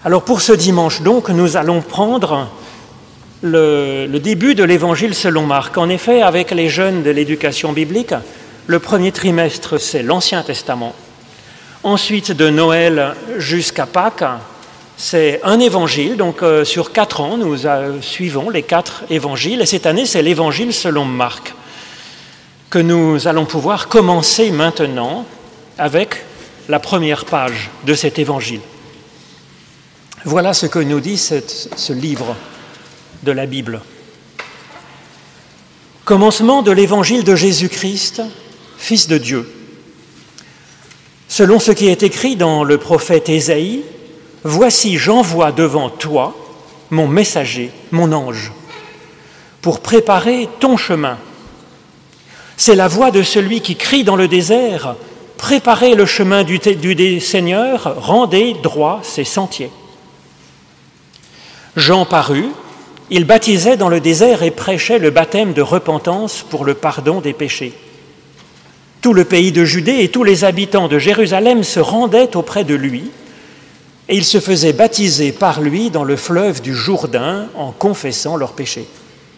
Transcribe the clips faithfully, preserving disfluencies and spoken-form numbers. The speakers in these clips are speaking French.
Alors pour ce dimanche donc, nous allons prendre le, le début de l'Évangile selon Marc. En effet, avec les jeunes de l'éducation biblique, le premier trimestre, c'est l'Ancien Testament. Ensuite, de Noël jusqu'à Pâques, c'est un évangile. Donc euh, sur quatre ans, nous euh, suivons les quatre évangiles. Et cette année, c'est l'Évangile selon Marc, que nous allons pouvoir commencer maintenant avec la première page de cet évangile. Voilà ce que nous dit cette, ce livre de la Bible. Commencement de l'évangile de Jésus-Christ, Fils de Dieu. Selon ce qui est écrit dans le prophète Ésaïe, « Voici, j'envoie devant toi mon messager, mon ange, pour préparer ton chemin. C'est la voix de celui qui crie dans le désert, « Préparez le chemin du, du Seigneur, rendez droit ses sentiers. » Jean parut, il baptisait dans le désert et prêchait le baptême de repentance pour le pardon des péchés. Tout le pays de Judée et tous les habitants de Jérusalem se rendaient auprès de lui et ils se faisaient baptiser par lui dans le fleuve du Jourdain en confessant leurs péchés.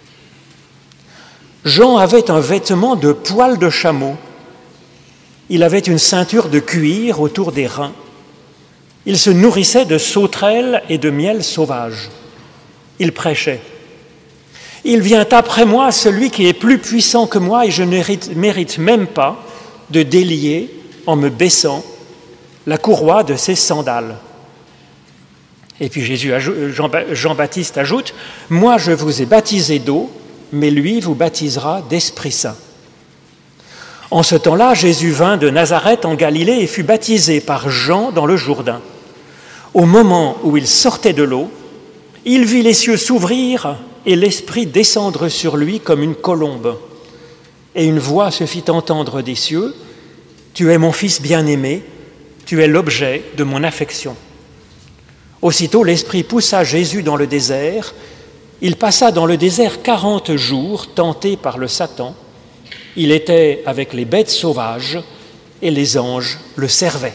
Jean avait un vêtement de poil de chameau. Il avait une ceinture de cuir autour des reins. Il se nourrissait de sauterelles et de miel sauvage. Il prêchait. « Il vient après moi celui qui est plus puissant que moi et je ne mérite, mérite même pas de délier, en me baissant, la courroie de ses sandales. » Et puis Jésus, Jean-Baptiste ajoute, « Moi je vous ai baptisé d'eau, mais lui vous baptisera d'Esprit Saint. » En ce temps-là, Jésus vint de Nazareth en Galilée et fut baptisé par Jean dans le Jourdain. Au moment où il sortait de l'eau, il vit les cieux s'ouvrir et l'Esprit descendre sur lui comme une colombe. Et une voix se fit entendre des cieux, « Tu es mon Fils bien-aimé, tu es l'objet de mon affection. » Aussitôt l'Esprit poussa Jésus dans le désert. Il passa dans le désert quarante jours, tenté par le Satan. Il était avec les bêtes sauvages et les anges le servaient.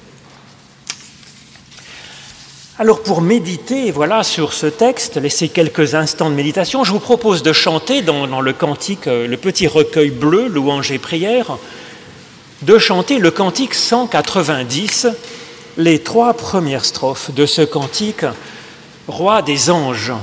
Alors pour méditer voilà, sur ce texte, laisser quelques instants de méditation, je vous propose de chanter dans, dans le cantique, le petit recueil bleu, Louanges et prières, de chanter le cantique cent quatre-vingt-dix, les trois premières strophes de ce cantique, Roi des anges.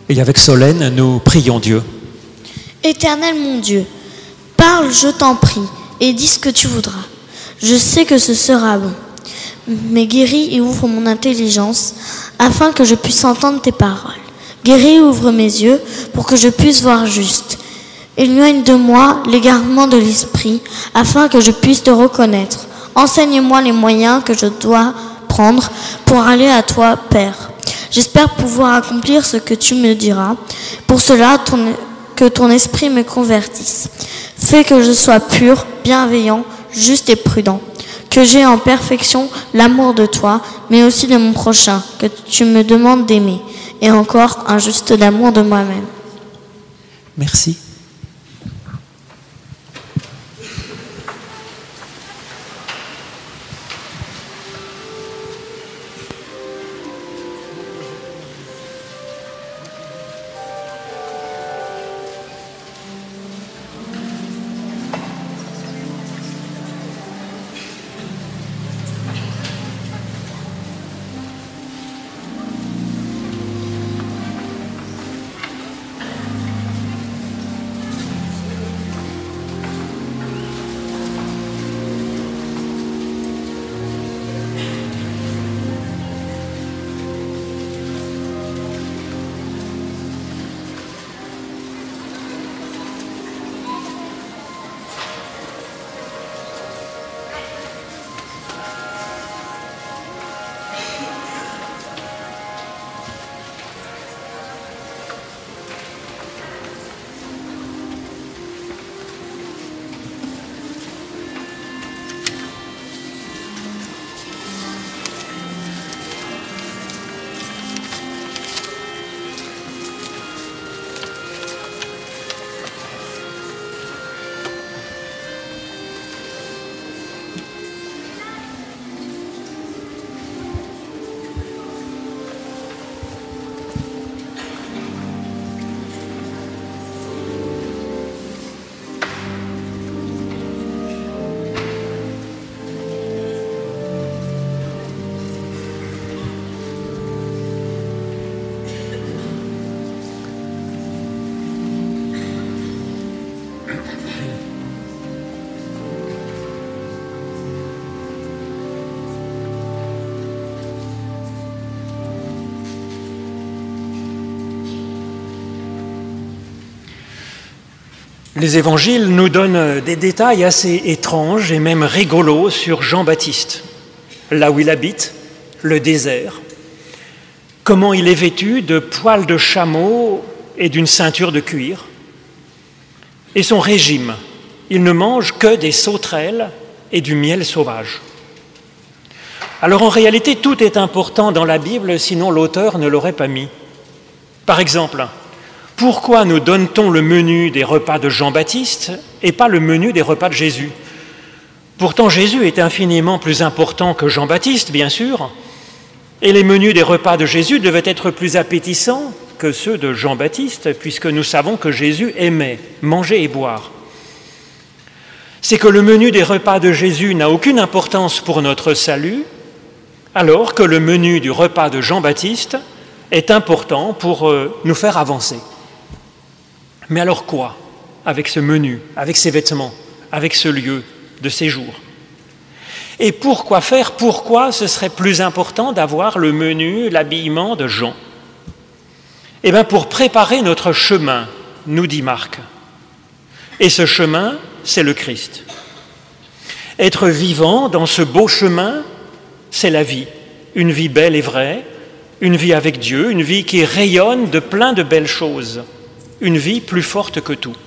Et avec Solène, nous prions Dieu. Éternel mon Dieu, parle, je t'en prie, et dis ce que tu voudras. Je sais que ce sera bon. Mais guéris et ouvre mon intelligence, afin que je puisse entendre tes paroles. Guéris et ouvre mes yeux, pour que je puisse voir juste. Éloigne de moi l'égarement de l'esprit, afin que je puisse te reconnaître. Enseigne-moi les moyens que je dois prendre pour aller à toi, Père. J'espère pouvoir accomplir ce que tu me diras. Pour cela, ton, que ton esprit me convertisse. Fais que je sois pur, bienveillant, juste et prudent. Que j'ai en perfection l'amour de toi, mais aussi de mon prochain, que tu me demandes d'aimer. Et encore un juste d'amour de moi-même. Merci. Les évangiles nous donnent des détails assez étranges et même rigolos sur Jean-Baptiste, là où il habite, le désert, comment il est vêtu de poils de chameau et d'une ceinture de cuir, et son régime, il ne mange que des sauterelles et du miel sauvage. Alors en réalité, tout est important dans la Bible, sinon l'auteur ne l'aurait pas mis. Par exemple, pourquoi nous donne-t-on le menu des repas de Jean-Baptiste et pas le menu des repas de Jésus? Pourtant, Jésus est infiniment plus important que Jean-Baptiste, bien sûr, et les menus des repas de Jésus devaient être plus appétissants que ceux de Jean-Baptiste, puisque nous savons que Jésus aimait manger et boire. C'est que le menu des repas de Jésus n'a aucune importance pour notre salut, alors que le menu du repas de Jean-Baptiste est important pour nous faire avancer. Mais alors quoi avec ce menu, avec ces vêtements, avec ce lieu de séjour? Et pourquoi faire? Pourquoi ce serait plus important d'avoir le menu, l'habillement de Jean? Eh bien, pour préparer notre chemin, nous dit Marc. Et ce chemin, c'est le Christ. Être vivant dans ce beau chemin, c'est la vie. Une vie belle et vraie, une vie avec Dieu, une vie qui rayonne de plein de belles choses, une vie plus forte que tout.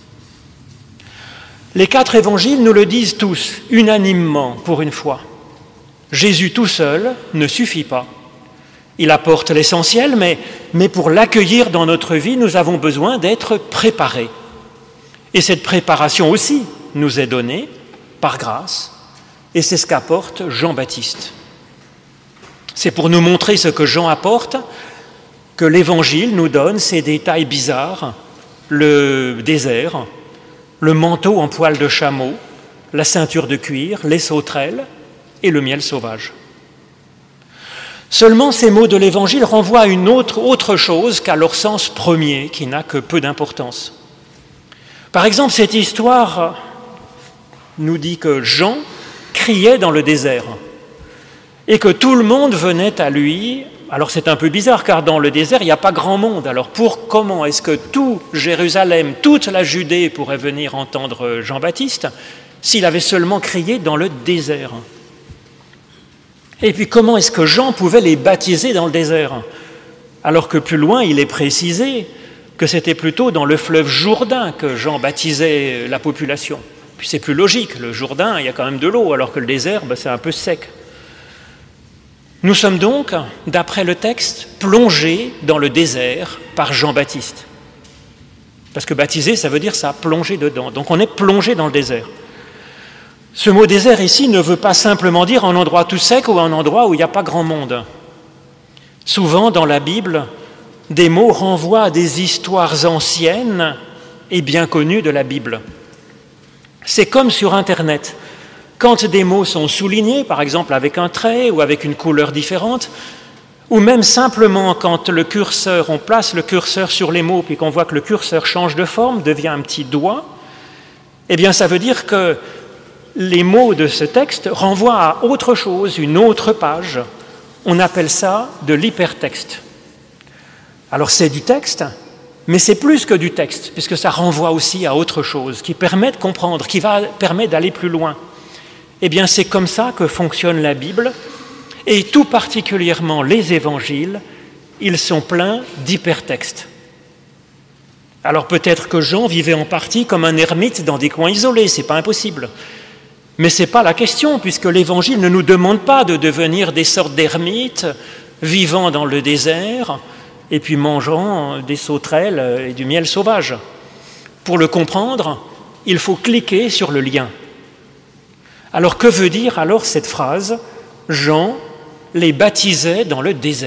Les quatre évangiles nous le disent tous, unanimement, pour une fois. Jésus tout seul ne suffit pas. Il apporte l'essentiel, mais, mais pour l'accueillir dans notre vie, nous avons besoin d'être préparés. Et cette préparation aussi nous est donnée par grâce, et c'est ce qu'apporte Jean-Baptiste. C'est pour nous montrer ce que Jean apporte que l'Évangile nous donne ces détails bizarres, le désert, le manteau en poil de chameau, la ceinture de cuir, les sauterelles et le miel sauvage. Seulement, ces mots de l'Évangile renvoient à une autre, autre chose qu'à leur sens premier, qui n'a que peu d'importance. Par exemple, cette histoire nous dit que Jean criait dans le désert et que tout le monde venait à lui. Alors c'est un peu bizarre, car dans le désert, il n'y a pas grand monde. Alors pour comment est-ce que tout Jérusalem, toute la Judée pourrait venir entendre Jean-Baptiste s'il avait seulement crié dans le désert? Et puis comment est-ce que Jean pouvait les baptiser dans le désert? Alors que plus loin, il est précisé que c'était plutôt dans le fleuve Jourdain que Jean baptisait la population. Puis c'est plus logique, le Jourdain, il y a quand même de l'eau, alors que le désert, ben, c'est un peu sec. Nous sommes donc, d'après le texte, plongés dans le désert par Jean-Baptiste. Parce que baptiser, ça veut dire ça, plonger dedans. Donc on est plongé dans le désert. Ce mot désert ici ne veut pas simplement dire un endroit tout sec ou un endroit où il n'y a pas grand monde. Souvent, dans la Bible, des mots renvoient à des histoires anciennes et bien connues de la Bible. C'est comme sur Internet. Quand des mots sont soulignés, par exemple avec un trait ou avec une couleur différente, ou même simplement quand le curseur, on place le curseur sur les mots puis qu'on voit que le curseur change de forme, devient un petit doigt, eh bien ça veut dire que les mots de ce texte renvoient à autre chose, une autre page. On appelle ça de l'hypertexte. Alors c'est du texte, mais c'est plus que du texte, puisque ça renvoie aussi à autre chose, qui permet de comprendre, qui va permettre d'aller plus loin. Eh bien c'est comme ça que fonctionne la Bible, et tout particulièrement les évangiles, ils sont pleins d'hypertextes. Alors peut-être que Jean vivait en partie comme un ermite dans des coins isolés, c'est pas impossible. Mais ce n'est pas la question, puisque l'Évangile ne nous demande pas de devenir des sortes d'ermites vivant dans le désert et puis mangeant des sauterelles et du miel sauvage. Pour le comprendre, il faut cliquer sur le lien. Alors que veut dire alors cette phrase « Jean les baptisait dans le désert » ?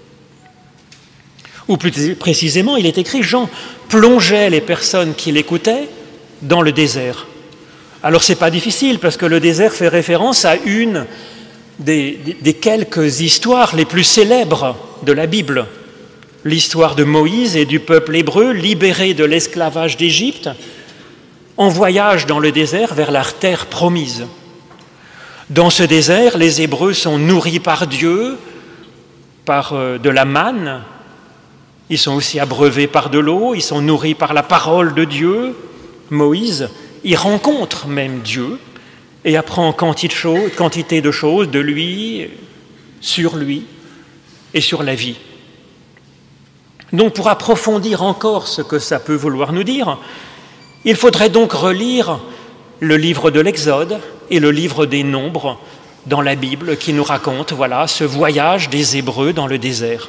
Ou plus précisément, il est écrit « Jean plongeait les personnes qui l'écoutaient dans le désert ». Alors ce n'est pas difficile, parce que le désert fait référence à une des, des, des quelques histoires les plus célèbres de la Bible. L'histoire de Moïse et du peuple hébreu libéré de l'esclavage d'Égypte en voyage dans le désert vers la terre promise. Dans ce désert, les Hébreux sont nourris par Dieu, par euh, de la manne. Ils sont aussi abreuvés par de l'eau, ils sont nourris par la parole de Dieu. Moïse, il rencontre même Dieu et apprend quantité de choses de lui, sur lui et sur la vie. Donc pour approfondir encore ce que ça peut vouloir nous dire, il faudrait donc relire le livre de l'Exode et le livre des Nombres dans la Bible qui nous racontent voilà, ce voyage des Hébreux dans le désert.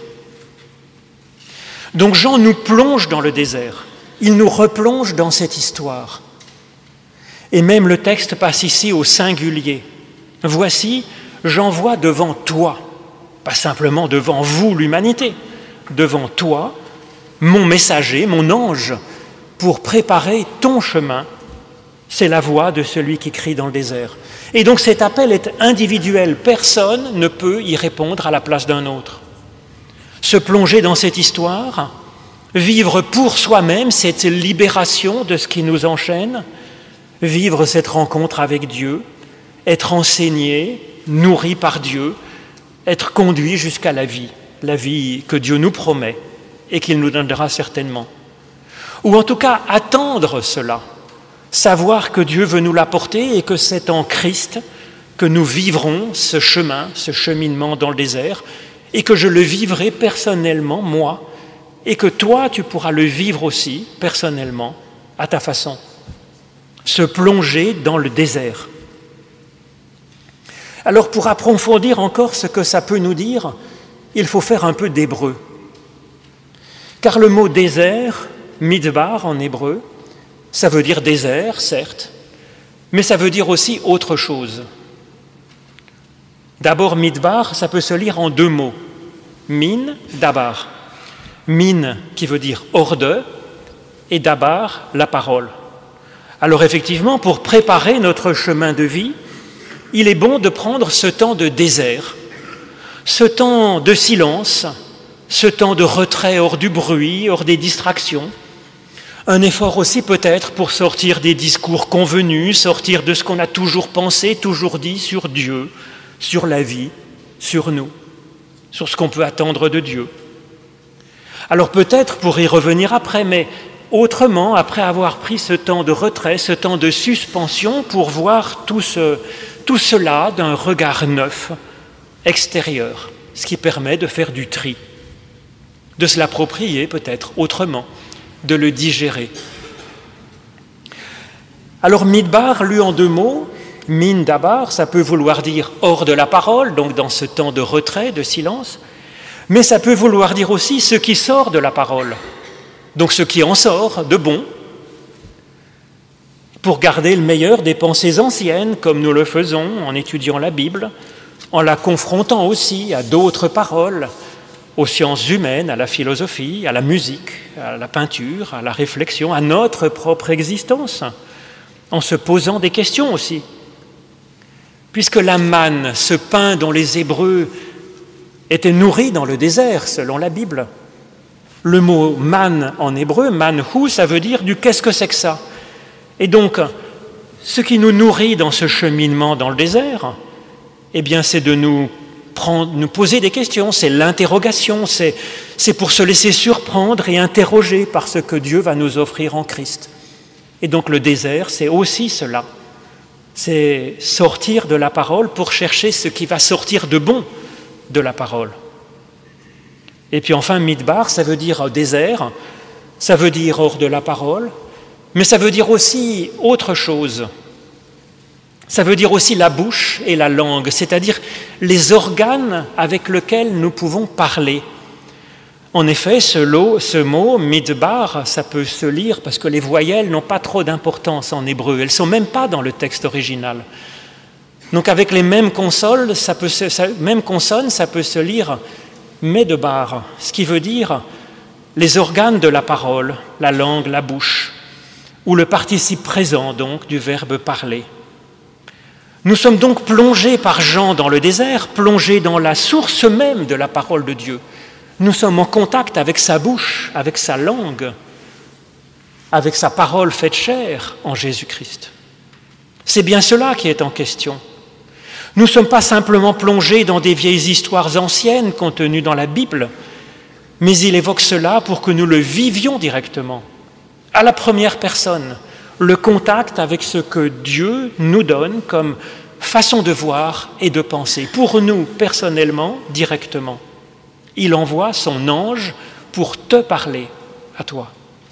Donc Jean nous plonge dans le désert, il nous replonge dans cette histoire. Et même le texte passe ici au singulier. Voici, j'envoie devant toi, pas simplement devant vous l'humanité, devant toi, mon messager, mon ange, pour préparer ton chemin. C'est la voix de celui qui crie dans le désert. Et donc cet appel est individuel, personne ne peut y répondre à la place d'un autre. Se plonger dans cette histoire, vivre pour soi-même cette libération de ce qui nous enchaîne, vivre cette rencontre avec Dieu, être enseigné, nourri par Dieu, être conduit jusqu'à la vie, la vie que Dieu nous promet et qu'il nous donnera certainement. Ou en tout cas, attendre cela, savoir que Dieu veut nous l'apporter et que c'est en Christ que nous vivrons ce chemin, ce cheminement dans le désert, et que je le vivrai personnellement, moi, et que toi, tu pourras le vivre aussi, personnellement, à ta façon. Se plonger dans le désert. Alors pour approfondir encore ce que ça peut nous dire, il faut faire un peu d'hébreu. Car le mot désert, midbar en hébreu, ça veut dire désert, certes, mais ça veut dire aussi autre chose. D'abord, midbar, ça peut se lire en deux mots. Min, dabar. Min qui veut dire hors de, et dabar, la parole. Alors effectivement, pour préparer notre chemin de vie, il est bon de prendre ce temps de désert, ce temps de silence, ce temps de retrait hors du bruit, hors des distractions, un effort aussi peut-être pour sortir des discours convenus, sortir de ce qu'on a toujours pensé, toujours dit sur Dieu, sur la vie, sur nous, sur ce qu'on peut attendre de Dieu. Alors peut-être pour y revenir après, mais autrement, après avoir pris ce temps de retrait, ce temps de suspension, pour voir tout, ce, tout cela d'un regard neuf, extérieur, ce qui permet de faire du tri, de se l'approprier peut-être autrement, de le digérer. Alors midbar, lu en deux mots, min dabar, ça peut vouloir dire hors de la parole, donc dans ce temps de retrait, de silence, mais ça peut vouloir dire aussi ce qui sort de la parole, donc ce qui en sort de bon, pour garder le meilleur des pensées anciennes, comme nous le faisons en étudiant la Bible, en la confrontant aussi à d'autres paroles, aux sciences humaines, à la philosophie, à la musique, à la peinture, à la réflexion, à notre propre existence, en se posant des questions aussi. Puisque la manne, ce pain dont les Hébreux étaient nourris dans le désert, selon la Bible, le mot manne en hébreu, manhu, ça veut dire du qu'est-ce que c'est que ça? Et donc, ce qui nous nourrit dans ce cheminement dans le désert, eh bien, c'est de nous prendre, nous poser des questions, c'est l'interrogation, c'est, c'est pour se laisser surprendre et interroger par ce que Dieu va nous offrir en Christ. Et donc le désert, c'est aussi cela. C'est sortir de la parole pour chercher ce qui va sortir de bon de la parole. Et puis enfin, midbar, ça veut dire désert, ça veut dire hors de la parole, mais ça veut dire aussi autre chose. Ça veut dire aussi la bouche et la langue, c'est-à-dire les organes avec lesquels nous pouvons parler. En effet, ce, lot, ce mot, midbar, ça peut se lire parce que les voyelles n'ont pas trop d'importance en hébreu, elles ne sont même pas dans le texte original. Donc avec les mêmes consonnes, ça peut se, ça, même consonnes, ça peut se lire medbar, ce qui veut dire les organes de la parole, la langue, la bouche, ou le participe présent donc du verbe parler. Nous sommes donc plongés par Jean dans le désert, plongés dans la source même de la parole de Dieu. Nous sommes en contact avec sa bouche, avec sa langue, avec sa parole faite chair en Jésus-Christ. C'est bien cela qui est en question. Nous ne sommes pas simplement plongés dans des vieilles histoires anciennes contenues dans la Bible, mais il évoque cela pour que nous le vivions directement, à la première personne, le contact avec ce que Dieu nous donne comme façon de voir et de penser, pour nous personnellement, directement. Il envoie son ange pour te parler à toi.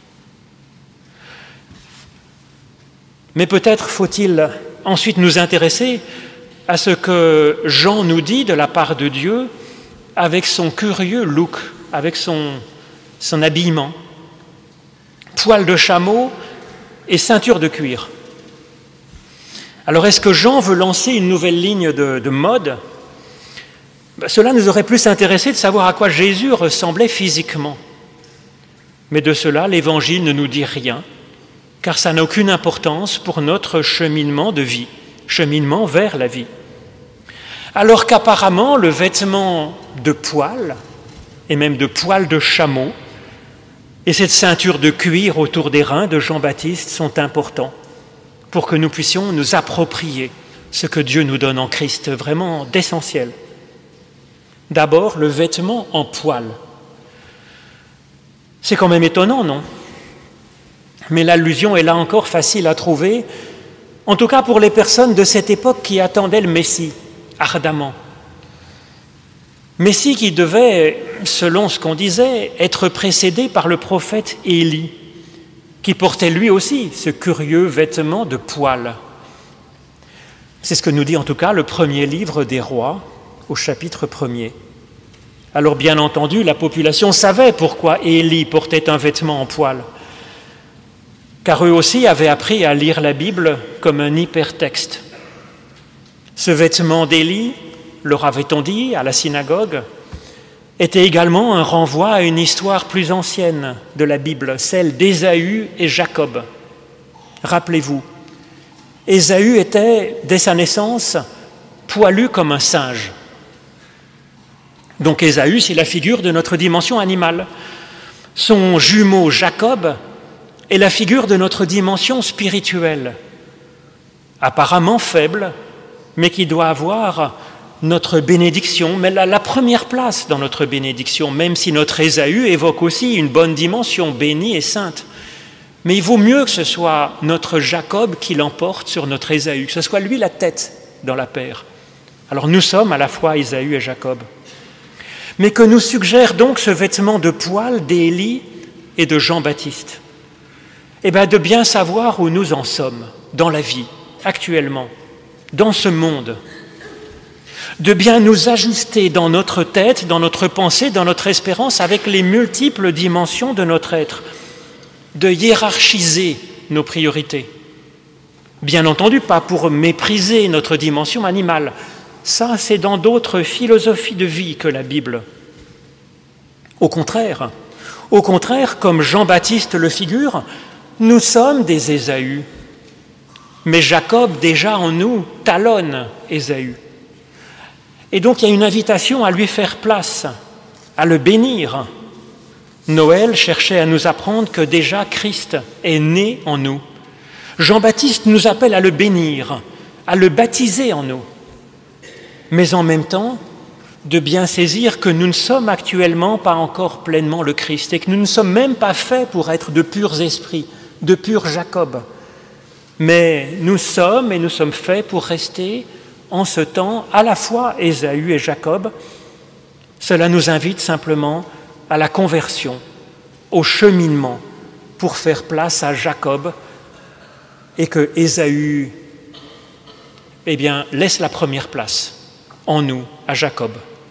Mais peut-être faut-il ensuite nous intéresser à ce que Jean nous dit de la part de Dieu avec son curieux look, avec son, son habillement. Poil de chameau et ceinture de cuir. Alors est-ce que Jean veut lancer une nouvelle ligne de, de mode? Ben, cela nous aurait plus intéressé de savoir à quoi Jésus ressemblait physiquement. Mais de cela, l'Évangile ne nous dit rien, car ça n'a aucune importance pour notre cheminement de vie, cheminement vers la vie. Alors qu'apparemment, le vêtement de poil, et même de poil de chameau, et cette ceinture de cuir autour des reins de Jean-Baptiste sont importants pour que nous puissions nous approprier ce que Dieu nous donne en Christ, vraiment d'essentiel. D'abord, le vêtement en poil. C'est quand même étonnant, non? Mais l'allusion est là encore facile à trouver, en tout cas pour les personnes de cette époque qui attendaient le Messie, ardemment. Messie qui devait, selon ce qu'on disait, être précédé par le prophète Élie, qui portait lui aussi ce curieux vêtement de poil. C'est ce que nous dit en tout cas le premier livre des Rois, au chapitre premier. Alors bien entendu, la population savait pourquoi Élie portait un vêtement en poil, car eux aussi avaient appris à lire la Bible comme un hypertexte. Ce vêtement d'Élie, leur avait-on dit à la synagogue, était également un renvoi à une histoire plus ancienne de la Bible, celle d'Ésaü et Jacob. Rappelez-vous, Ésaü était, dès sa naissance, poilu comme un singe. Donc Ésaü, c'est la figure de notre dimension animale. Son jumeau Jacob est la figure de notre dimension spirituelle, apparemment faible, mais qui doit avoir notre bénédiction, mais la, la première place dans notre bénédiction, même si notre Ésaü évoque aussi une bonne dimension, bénie et sainte. Mais il vaut mieux que ce soit notre Jacob qui l'emporte sur notre Ésaü, que ce soit lui la tête dans la paire. Alors nous sommes à la fois Ésaü et Jacob. Mais que nous suggère donc ce vêtement de poil d'Élie et de Jean-Baptiste? Eh bien, de bien savoir où nous en sommes dans la vie, actuellement, dans ce monde. De bien nous ajuster dans notre tête, dans notre pensée, dans notre espérance, avec les multiples dimensions de notre être. De hiérarchiser nos priorités. Bien entendu, pas pour mépriser notre dimension animale. Ça, c'est dans d'autres philosophies de vie que la Bible. Au contraire, au contraire, comme Jean-Baptiste le figure, nous sommes des Ésaü. Mais Jacob, déjà en nous, talonne Ésaü. Et donc, il y a une invitation à lui faire place, à le bénir. Noël cherchait à nous apprendre que déjà Christ est né en nous. Jean-Baptiste nous appelle à le bénir, à le baptiser en nous. Mais en même temps, de bien saisir que nous ne sommes actuellement pas encore pleinement le Christ et que nous ne sommes même pas faits pour être de purs esprits, de purs Jacob. Mais nous sommes et nous sommes faits pour rester en ce temps à la fois Ésaü et Jacob. Cela nous invite simplement à la conversion, au cheminement pour faire place à Jacob et que Ésaü eh bien, laisse la première place en nous, à Jacob.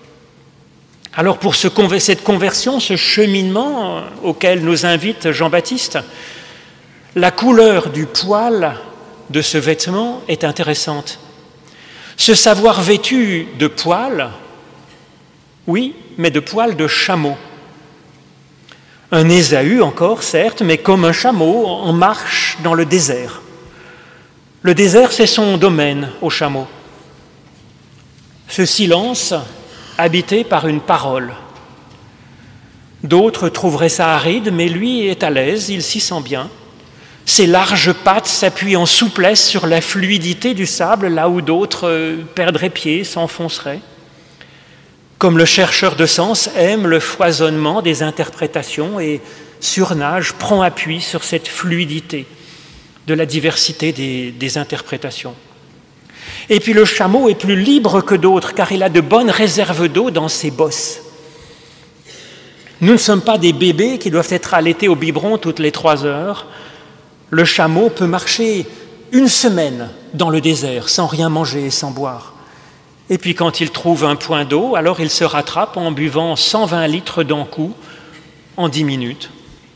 Alors pour ce, cette conversion, ce cheminement auquel nous invite Jean-Baptiste, la couleur du poil de ce vêtement est intéressante. Ce savoir vêtu de poil, oui, mais de poil de chameau. Un Ésaü encore, certes, mais comme un chameau en marche dans le désert. Le désert, c'est son domaine au chameau. Ce silence habité par une parole. D'autres trouveraient ça aride, mais lui est à l'aise, il s'y sent bien. Ses larges pattes s'appuient en souplesse sur la fluidité du sable, là où d'autres perdraient pied, s'enfonceraient. Comme le chercheur de sens aime le foisonnement des interprétations et surnage, prend appui sur cette fluidité de la diversité des, des interprétations. Et puis le chameau est plus libre que d'autres, car il a de bonnes réserves d'eau dans ses bosses. Nous ne sommes pas des bébés qui doivent être allaités au biberon toutes les trois heures. Le chameau peut marcher une semaine dans le désert sans rien manger et sans boire. Et puis quand il trouve un point d'eau, alors il se rattrape en buvant cent vingt litres d'un coup en dix minutes.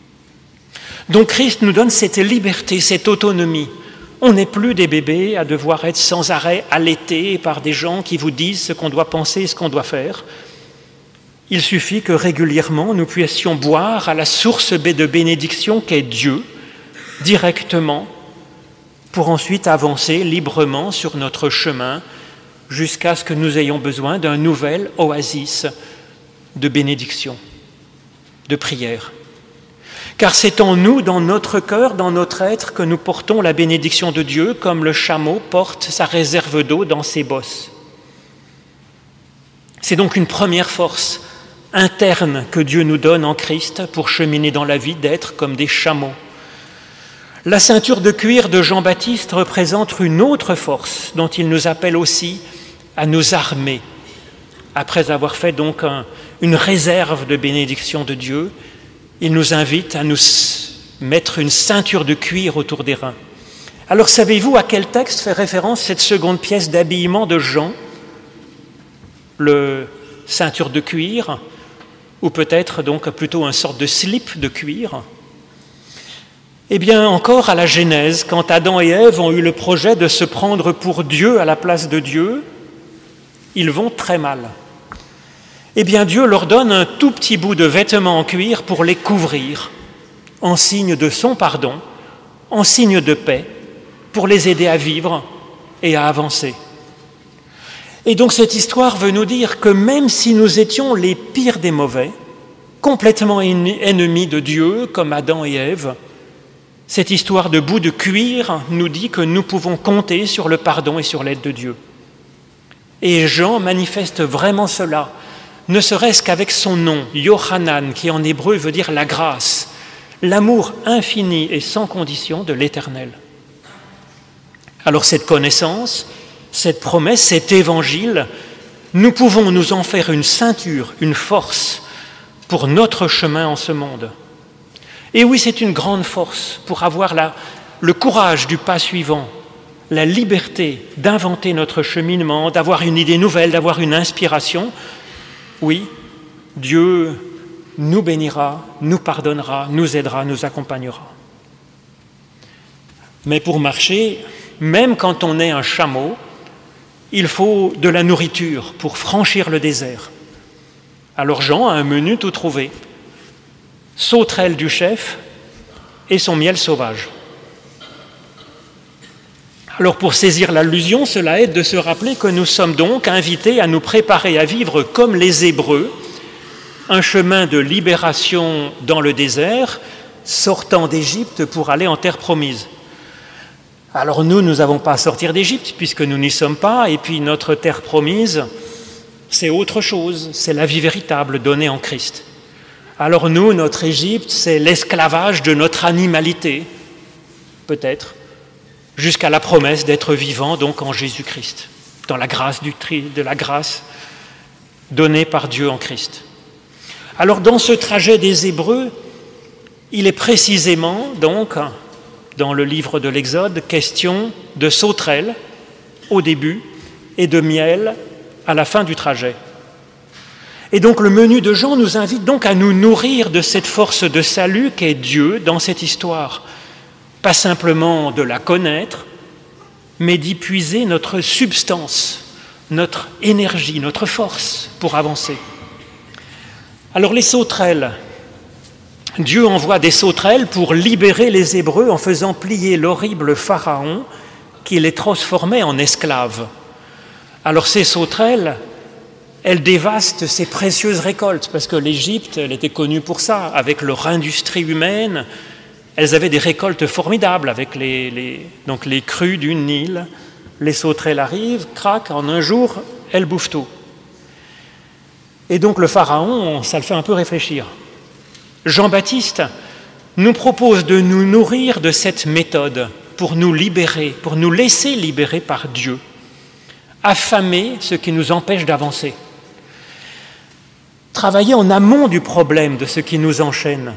Donc Christ nous donne cette liberté, cette autonomie. On n'est plus des bébés à devoir être sans arrêt allaités par des gens qui vous disent ce qu'on doit penser et ce qu'on doit faire. Il suffit que régulièrement nous puissions boire à la source de bénédiction qu'est Dieu, directement, pour ensuite avancer librement sur notre chemin jusqu'à ce que nous ayons besoin d'un nouvel oasis de bénédiction, de prière. Car c'est en nous, dans notre cœur, dans notre être, que nous portons la bénédiction de Dieu, comme le chameau porte sa réserve d'eau dans ses bosses. C'est donc une première force interne que Dieu nous donne en Christ pour cheminer dans la vie, d'être comme des chameaux. La ceinture de cuir de Jean-Baptiste représente une autre force dont il nous appelle aussi à nous armer. Après avoir fait donc un, une réserve de bénédiction de Dieu, il nous invite à nous mettre une ceinture de cuir autour des reins. Alors savez-vous à quel texte fait référence cette seconde pièce d'habillement de Jean? Le ceinture de cuir, ou peut-être donc plutôt une sorte de slip de cuir? Eh bien, encore à la Genèse, quand Adam et Ève ont eu le projet de se prendre pour Dieu à la place de Dieu, ils vont très mal. Eh bien, Dieu leur donne un tout petit bout de vêtement en cuir pour les couvrir, en signe de son pardon, en signe de paix, pour les aider à vivre et à avancer. Et donc cette histoire veut nous dire que même si nous étions les pires des mauvais, complètement ennemis de Dieu, comme Adam et Ève, cette histoire de bout de cuir nous dit que nous pouvons compter sur le pardon et sur l'aide de Dieu. Et Jean manifeste vraiment cela, ne serait-ce qu'avec son nom, Yohanan, qui en hébreu veut dire la grâce, l'amour infini et sans condition de l'Éternel. Alors cette connaissance, cette promesse, cet évangile, nous pouvons nous en faire une ceinture, une force pour notre chemin en ce monde. Et oui, c'est une grande force pour avoir la, le courage du pas suivant, la liberté d'inventer notre cheminement, d'avoir une idée nouvelle, d'avoir une inspiration. Oui, Dieu nous bénira, nous pardonnera, nous aidera, nous accompagnera. Mais pour marcher, même quand on est un chameau, il faut de la nourriture pour franchir le désert. Alors Jean a un menu tout trouvé. Sauterelle du chef et son miel sauvage. Alors pour saisir l'allusion, cela aide de se rappeler que nous sommes donc invités à nous préparer à vivre comme les Hébreux, un chemin de libération dans le désert, sortant d'Égypte pour aller en terre promise. Alors nous, nous n'avons pas à sortir d'Égypte puisque nous n'y sommes pas, et puis notre terre promise, c'est autre chose, c'est la vie véritable donnée en Christ. Alors nous, notre Égypte, c'est l'esclavage de notre animalité, peut-être, jusqu'à la promesse d'être vivant donc en Jésus-Christ, dans la grâce du tri, de la grâce donnée par Dieu en Christ. Alors dans ce trajet des Hébreux, il est précisément donc dans le livre de l'Exode question de sauterelles au début et de miel à la fin du trajet. Et donc le menu de Jean nous invite donc à nous nourrir de cette force de salut qu'est Dieu dans cette histoire. Pas simplement de la connaître, mais d'y puiser notre substance, notre énergie, notre force pour avancer. Alors les sauterelles, Dieu envoie des sauterelles pour libérer les Hébreux en faisant plier l'horrible Pharaon qui les transformait en esclaves. Alors ces sauterelles, elles dévastent ces précieuses récoltes, parce que l'Égypte, elle était connue pour ça, avec leur industrie humaine. Elles avaient des récoltes formidables avec les, les, donc les crues du Nil. Les sauterelles arrivent, craquent, en un jour, elles bouffent tout. Et donc le Pharaon, ça le fait un peu réfléchir. Jean-Baptiste nous propose de nous nourrir de cette méthode pour nous libérer, pour nous laisser libérer par Dieu, affamer ce qui nous empêche d'avancer. Travailler en amont du problème de ce qui nous enchaîne.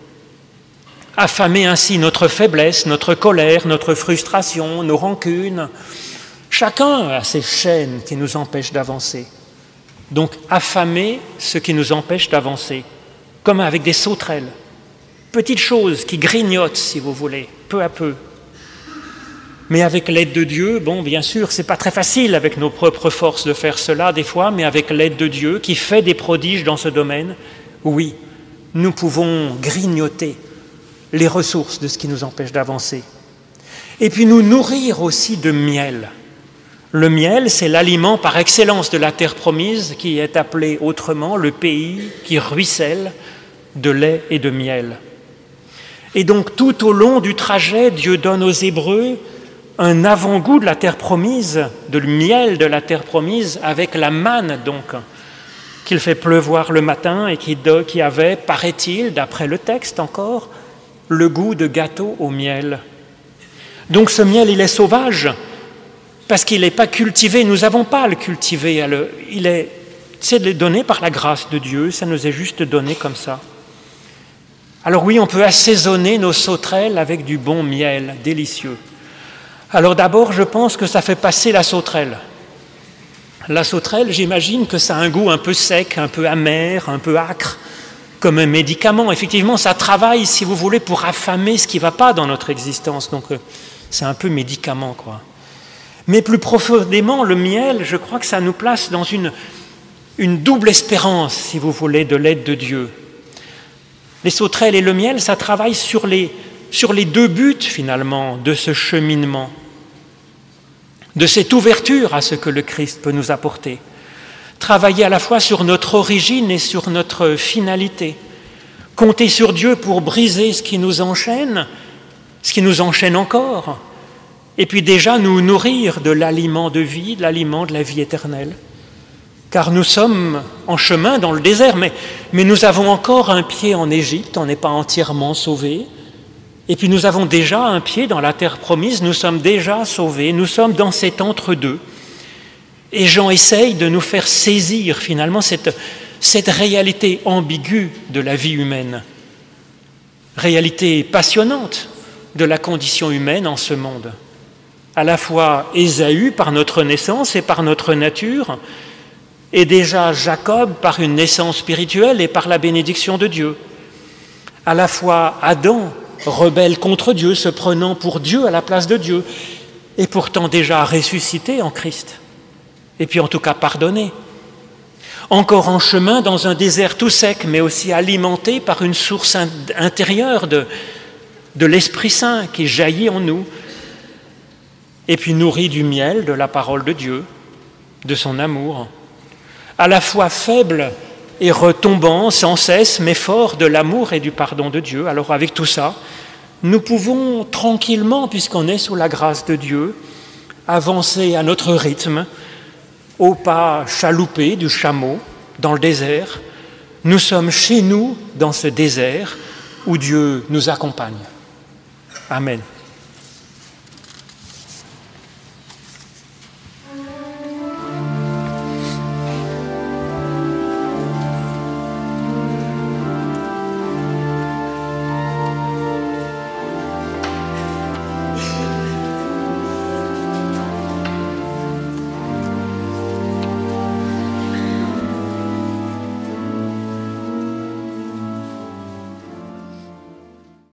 Affamer ainsi notre faiblesse, notre colère, notre frustration, nos rancunes. Chacun a ses chaînes qui nous empêchent d'avancer. Donc affamer ce qui nous empêche d'avancer, comme avec des sauterelles. Petites choses qui grignotent, si vous voulez, peu à peu. Mais avec l'aide de Dieu, bon, bien sûr, c'est pas très facile avec nos propres forces de faire cela des fois, mais avec l'aide de Dieu qui fait des prodiges dans ce domaine, oui, nous pouvons grignoter les ressources de ce qui nous empêche d'avancer. Et puis nous nourrir aussi de miel. Le miel, c'est l'aliment par excellence de la terre promise qui est appelé autrement le pays qui ruisselle de lait et de miel. Et donc tout au long du trajet, Dieu donne aux Hébreux un avant-goût de la terre promise, de le miel de la terre promise, avec la manne donc, qu'il fait pleuvoir le matin et qui, qui avait, paraît-il, d'après le texte encore, le goût de gâteau au miel. Donc ce miel, il est sauvage, parce qu'il n'est pas cultivé, nous n'avons pas à le cultiver, il est, c'est donné par la grâce de Dieu, ça nous est juste donné comme ça. Alors oui, on peut assaisonner nos sauterelles avec du bon miel, délicieux. Alors d'abord, je pense que ça fait passer la sauterelle. La sauterelle, j'imagine que ça a un goût un peu sec, un peu amer, un peu âcre, comme un médicament. Effectivement, ça travaille, si vous voulez, pour affamer ce qui ne va pas dans notre existence. Donc c'est un peu médicament, quoi. Mais plus profondément, le miel, je crois que ça nous place dans une, une double espérance, si vous voulez, de l'aide de Dieu. Les sauterelles et le miel, ça travaille sur les, sur les deux buts, finalement, de ce cheminement. de cette ouverture à ce que le Christ peut nous apporter. Travailler à la fois sur notre origine et sur notre finalité. Compter sur Dieu pour briser ce qui nous enchaîne, ce qui nous enchaîne encore, et puis déjà nous nourrir de l'aliment de vie, de l'aliment de la vie éternelle. Car nous sommes en chemin dans le désert, mais, mais nous avons encore un pied en Égypte, on n'est pas entièrement sauvés. Et puis nous avons déjà un pied dans la terre promise, nous sommes déjà sauvés, nous sommes dans cet entre-deux. Et Jean essaye de nous faire saisir finalement cette, cette réalité ambiguë de la vie humaine, réalité passionnante de la condition humaine en ce monde. À la fois Ésaü par notre naissance et par notre nature, et déjà Jacob par une naissance spirituelle et par la bénédiction de Dieu. À la fois Adam, rebelle contre Dieu, se prenant pour Dieu à la place de Dieu, et pourtant déjà ressuscité en Christ, et puis en tout cas pardonné. Encore en chemin dans un désert tout sec, mais aussi alimenté par une source intérieure de, de l'Esprit Saint qui jaillit en nous, et puis nourri du miel de la parole de Dieu, de son amour, à la fois faible et retombant sans cesse, mais fort de l'amour et du pardon de Dieu. Alors avec tout ça, nous pouvons tranquillement, puisqu'on est sous la grâce de Dieu, avancer à notre rythme, au pas chaloupé du chameau, dans le désert. Nous sommes chez nous, dans ce désert, où Dieu nous accompagne. Amen.